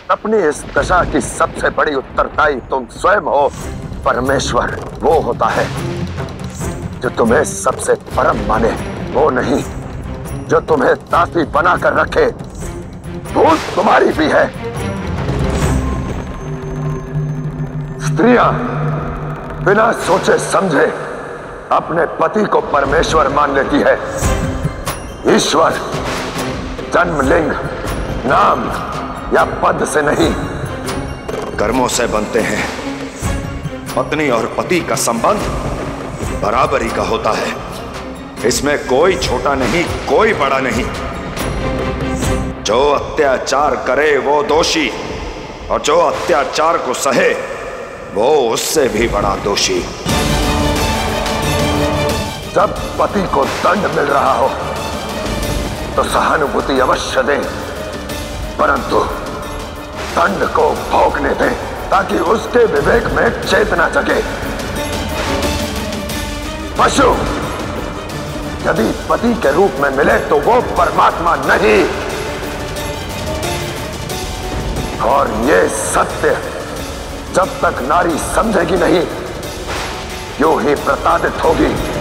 अपनी इस दशा की सबसे बड़ी उत्तरदायी तुम स्वयं हो। परमेश्वर वो होता है जो तुम्हें सबसे परम माने, वो नहीं जो तुम्हें दासी बनाकर रखे। भूल तुम्हारी भी है। स्त्रियां बिना सोचे समझे अपने पति को परमेश्वर मान लेती है। ईश्वर जन्म, लिंग, नाम या पद से नहीं, कर्मों से बनते हैं। पत्नी और पति का संबंध बराबरी का होता है। इसमें कोई छोटा नहीं, कोई बड़ा नहीं। जो अत्याचार करे वो दोषी, और जो अत्याचार को सहे वो उससे भी बड़ा दोषी। जब पति को दंड मिल रहा हो तो सहानुभूति अवश्य दें, परंतु दंड को भोगने दें ताकि उसके विवेक में चेतना जगे। पशु यदि पति के रूप में मिले तो वो परमात्मा नहीं। और ये सत्य जब तक नारी समझेगी नहीं, यूं ही प्रताड़ित होगी।